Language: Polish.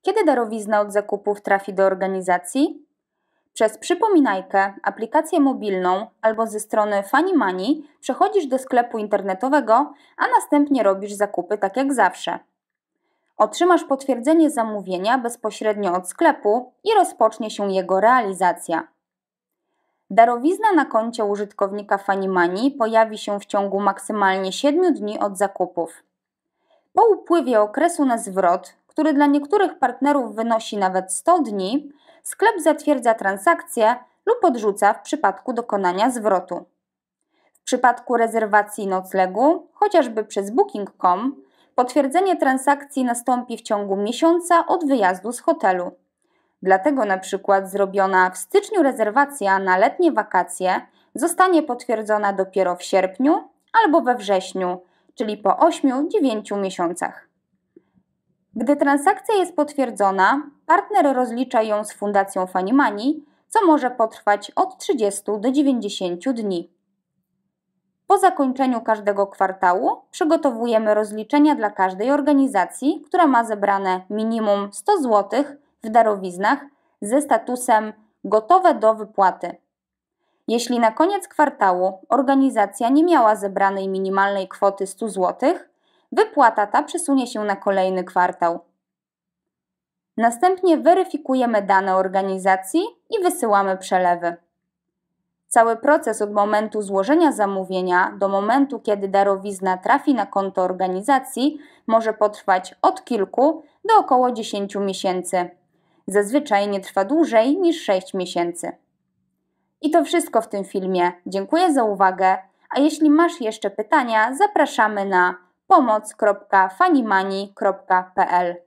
Kiedy darowizna od zakupów trafi do organizacji? Przez przypominajkę, aplikację mobilną albo ze strony Funny Money przechodzisz do sklepu internetowego, a następnie robisz zakupy tak jak zawsze. Otrzymasz potwierdzenie zamówienia bezpośrednio od sklepu i rozpocznie się jego realizacja. Darowizna na koncie użytkownika Funny Money pojawi się w ciągu maksymalnie 7 dni od zakupów. Po upływie okresu na zwrot, który dla niektórych partnerów wynosi nawet 100 dni, sklep zatwierdza transakcję lub odrzuca w przypadku dokonania zwrotu. W przypadku rezerwacji noclegu, chociażby przez Booking.com, potwierdzenie transakcji nastąpi w ciągu miesiąca od wyjazdu z hotelu. Dlatego na przykład zrobiona w styczniu rezerwacja na letnie wakacje zostanie potwierdzona dopiero w sierpniu albo we wrześniu, czyli po 8-9 miesiącach. Gdy transakcja jest potwierdzona, partner rozlicza ją z Fundacją Funny Money, co może potrwać od 30 do 90 dni. Po zakończeniu każdego kwartału przygotowujemy rozliczenia dla każdej organizacji, która ma zebrane minimum 100 zł w darowiznach ze statusem gotowe do wypłaty. Jeśli na koniec kwartału organizacja nie miała zebranej minimalnej kwoty 100 zł, wypłata ta przesunie się na kolejny kwartał. Następnie weryfikujemy dane organizacji i wysyłamy przelewy. Cały proces od momentu złożenia zamówienia do momentu, kiedy darowizna trafi na konto organizacji, może potrwać od kilku do około 10 miesięcy. Zazwyczaj nie trwa dłużej niż 6 miesięcy. I to wszystko w tym filmie. Dziękuję za uwagę, a jeśli masz jeszcze pytania, zapraszamy na pomoc.funnymoney.pl.